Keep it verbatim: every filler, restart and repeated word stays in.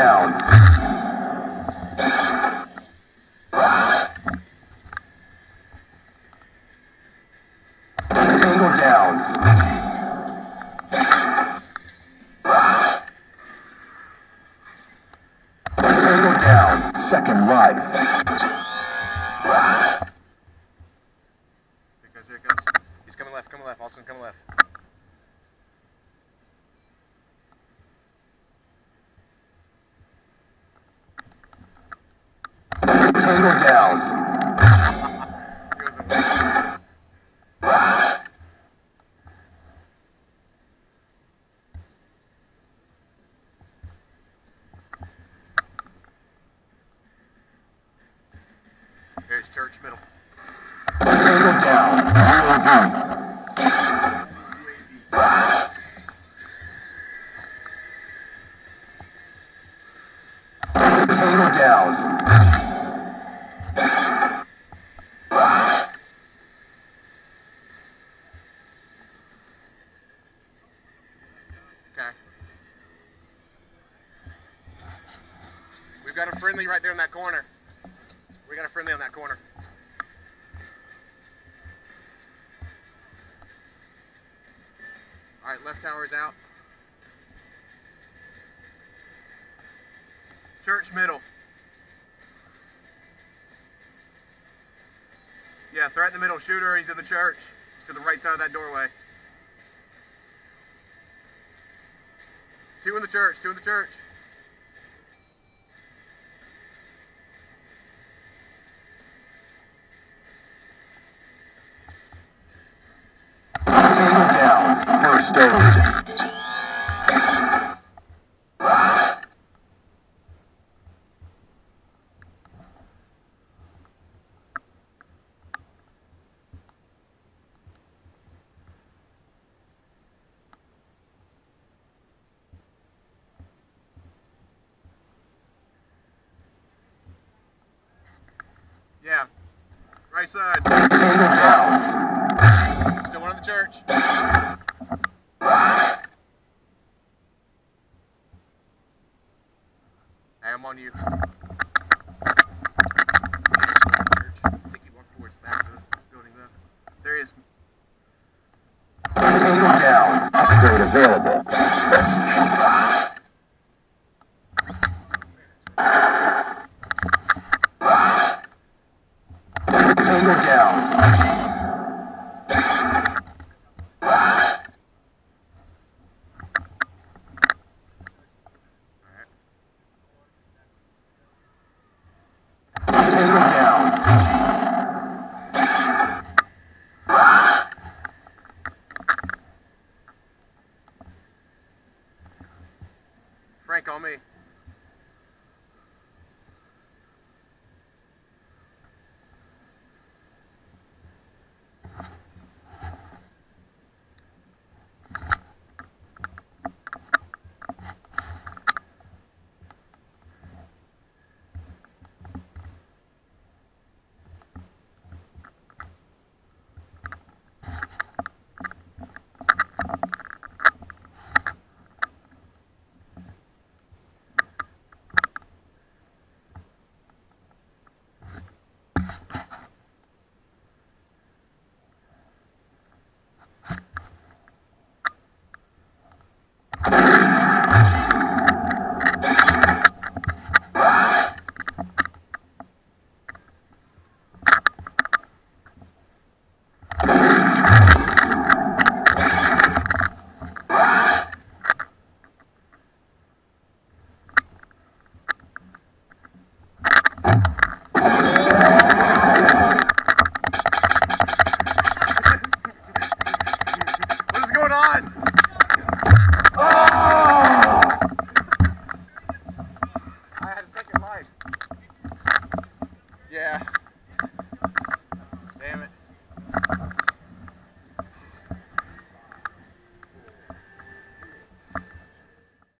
down. Tango down. Tango down. Second life. Here it goes, here it goes. He's coming left, coming left, Austin, coming left. Tango down. Goes away. Here's church middle. Tango down. Tango down. Okay. We've got a friendly right there in that corner. We got a friendly on that corner. All right, left tower's out. Church middle. Yeah, threat in the middle. Shooter, he's in the church. He's to the right side of that doorway. Two in the church, two in the church. Tango down. First aid. Yeah, right side. Tango down. Still one in the church. Hey, I'm on you. I think he walked towards the back of the building though. There he is. Tango down. Upgrade available. Tango down. Tango down. Frank on me.